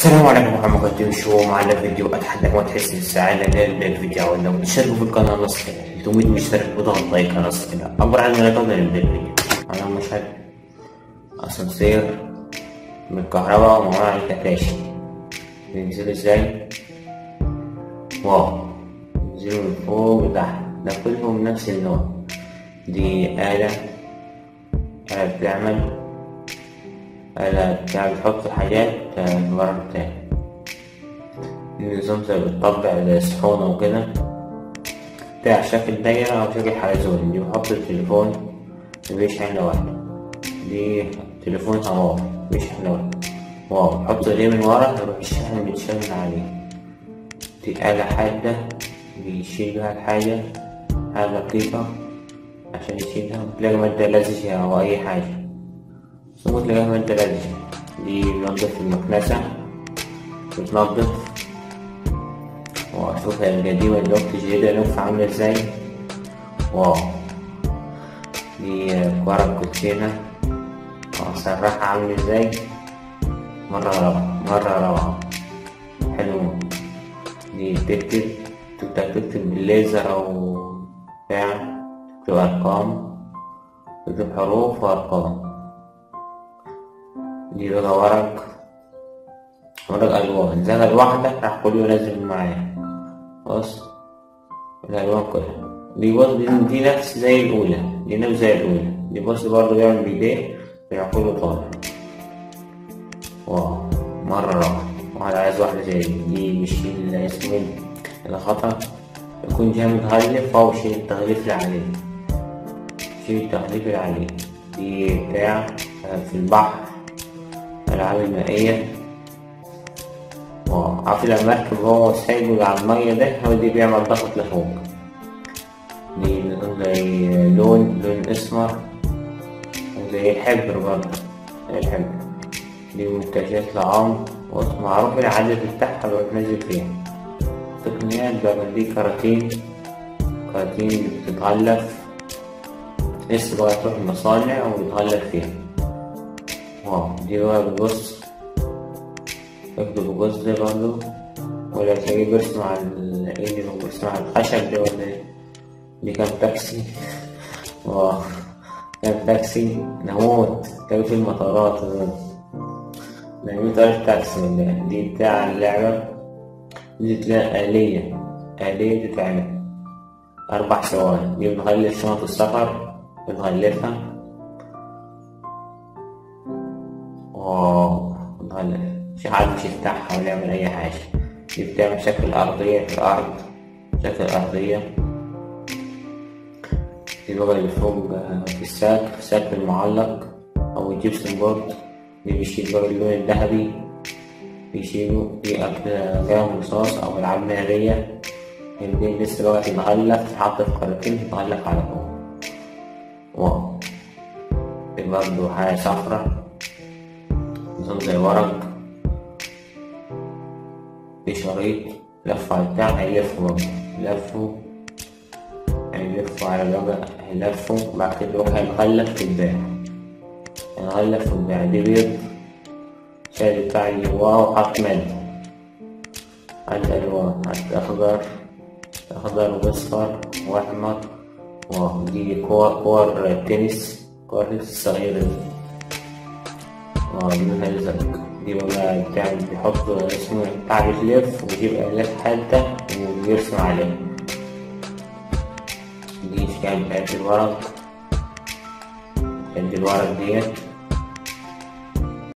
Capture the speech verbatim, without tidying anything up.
السلام عليكم ورحمة الله وبركاته. شو معنا فيديو أتحدى ما تحس السعادة للفيديو، لو تشتركوا في القناة نص كده ثلاثمية مشترك وضغط لايك نص كده عبر عن لا تقدر نبدأ الفيديو. أنا مشهد أسانسير من الكهرباء ومعاه الكتاشي بينزل ازاي؟ واو، بينزلوا من فوق لتحت، ده كلهم نفس النوع. دي آلة آلة بتعمل آلة بتاع بتحط حاجات في ورق بتاعي. النظام زي بتطبع زي الصحونة وكده بتاع شكل دايرة أو شكل حلزون. دي بحط التليفون بيشحن لوحده، دي تليفون هواوي بيشحن لوحده. واو، بحط ايديه من ورا يروح الشحن بيتشال من عليه. دي آلة حادة بيشيل بيها الحاجة، حاجة دقيقة عشان يشيلها. بتلاقي مادة لزجة أو أي حاجة ثم تلاقيها مادة لزجة. دي بنضف المكنسة بتنضف. وأشوف القديمة الوقت الجديدة الوقت عاملة ازاي. واو، دي ورق كوتشينة وأسرحها عاملة ازاي. مرة روعة مرة روعة حلو. دي بتكتب تقدر تكتب بالليزر أو بتاع، تكتب أرقام، تكتب حروف وأرقام. دي بقى ورق ورق ألوان زي الواحدة راح كله ينزل معايا. بص الألوان كلها دي بص دي نفس زي الأولى، دي نفس زي الأولى. دي بص برضه بيعمل بإيديه راح كله طالع. واو مرة روعة. واحد عايز واحدة زي دي. دي بيشيل اسمه الخطأ، يكون جاي متغلف أو شيل التغليف اللي عليه، شيل التغليف اللي عليه. دي بتاع في البحر، الألعاب المائية. واو، عارف المركب هو سايبه على المية ده، هو دي بيعمل ضغط لفوق. دي زي لون لون أسمر زي الحبر برضه، زي الحبر. دي منتجات لعام ومعروف العدد بتاعها بروح نازل فيها. تقنيات بقى دي كراتين، كراتين بتتغلف لسه بقى تروح المصانع وبتغلف فيها. واو، دي بقى بتبص اكتب بص ده برضه، ولا تلاقيه بيرسم على الايد وبيرسم على الخشب ده ولا ايه. دي كان تاكسي. واو كان تاكسي نموت. كان في المطارات نعمل طريقة تاكسي من ده. دي بتاع اللعبة. دي تلاقي آلية آلية بتتعمل أربع ثواني. دي بنغلف شنط السفر بنغلفها. واو بنغلف، مش حد مش يفتحها ولا يعمل أي حاجة. دي بتعمل شكل أرضية في الأرض، شكل أرضية. دي بقى اللي فوق في الساك، في الساك المعلق أو الجبسن بورد. دي بيشيل بقى اللون الذهبي بيشيلوا في أقلام رصاص أو ألعاب نارية. دي لسه بقى تتغلف تتحط في كراتين تتغلف على فوق. واو، دي برضه حاجة صفرا نظام زي ورق. في شريط لف على البتاع هيلفوا برضه، يلفوا هيلفوا على الوجه هيلفوا بعد كده يروح هيتغلف في الباع، هيتغلف في الباع. دي بيض شايل بتاع جواه وحط مادة، حط ألوان، حط أخضر أخضر وأصفر وأحمر. واو، دي كور كور تنس، كور الصغيرة دي. واو دي منها أزرق. دي بقى بتاع بيحط اسمه بتاع بيلف ويجيب آلات حادة ويرسم عليها. دي أشكال بتاعت الورق، بتاعت الورق ديت.